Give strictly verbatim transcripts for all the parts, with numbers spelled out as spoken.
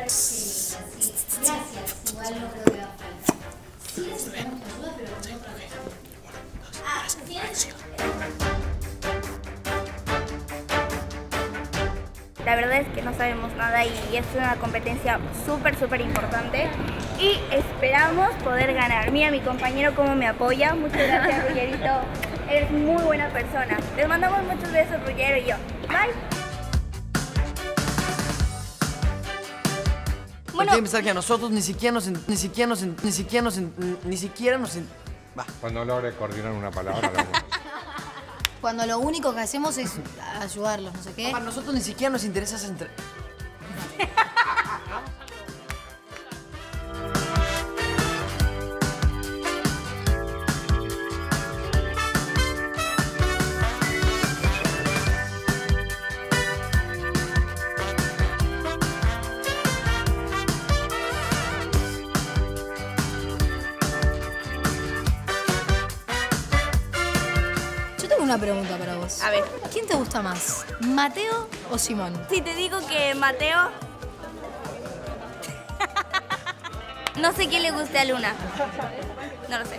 Sí, gracias. Igual no creo que haga falta. Sí necesitamos tu ayuda, pero con otra cosa. Ah, ¿tienes? La verdad es que no sabemos nada y es una competencia súper, súper importante y esperamos poder ganar. Mira mi compañero cómo me apoya. Muchas gracias, Ruggerito. Eres muy buena persona. Les mandamos muchos besos, Ruggero y yo. Bye. Bueno, hay que pensar que a nosotros ni siquiera nos, ni siquiera nos, ni siquiera nos, ni siquiera nos, va. Cuando logre coordinar una palabra, lo vamos a hacer. Cuando lo único que hacemos es ayudarlos, no sé qué. A nosotros ni siquiera nos interesa esa entre... Una pregunta para vos. A ver. ¿Quién te gusta más? ¿Mateo o Simón? Si te digo que Mateo... No sé quién le guste a Luna. No lo sé.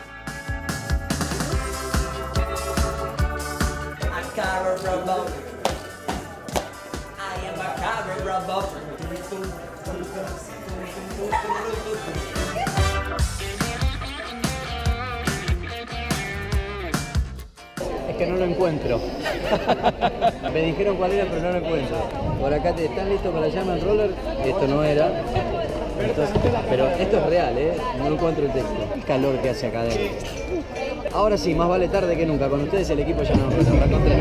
Es que no lo encuentro. Me dijeron cuál era, pero no lo encuentro. Por acá te están listos para llama el roller. Esto no era. Entonces, pero esto es real, ¿eh? No encuentro el texto. El calor que hace acá adentro. Ahora sí, más vale tarde que nunca. Con ustedes el equipo ya no nos reencontré.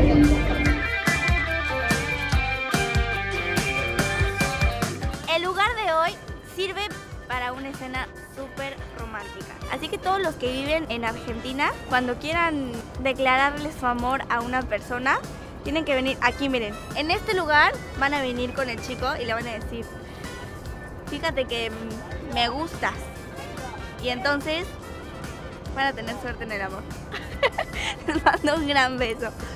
El lugar de hoy sirve para una escena súper romántica. Así que todos los que viven en Argentina, cuando quieran declararle su amor a una persona, tienen que venir aquí, miren. En este lugar van a venir con el chico y le van a decir, fíjate que me gustas. Y entonces van a tener suerte en el amor. Les mando un gran beso.